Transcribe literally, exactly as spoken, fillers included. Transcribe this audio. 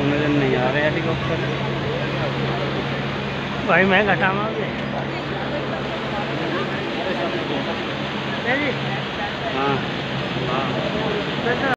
नजर नहीं आ रहे हेलीकॉप्टर भाई। मैं घटा मार हाँ हाँ।